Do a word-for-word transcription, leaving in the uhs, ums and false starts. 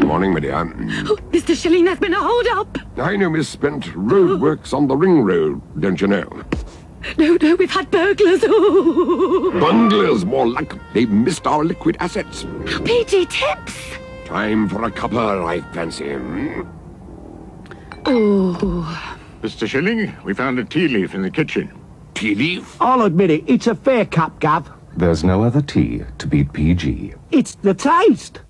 Morning, my dear. Oh, Mister Schilling, there's been a hold-up. I know, Miss Spent. Roadworks on the ring road, don't you know? No, no, we've had burglars. Oh. Bunglers, more like. They've missed our liquid assets. P G Tips. Time for a cuppa, I fancy. Hmm? Oh. Mister Schilling, we found a tea leaf in the kitchen. Tea leaf? I'll admit it, it's a fair cup, Gav. There's no other tea to beat P G. It's the taste.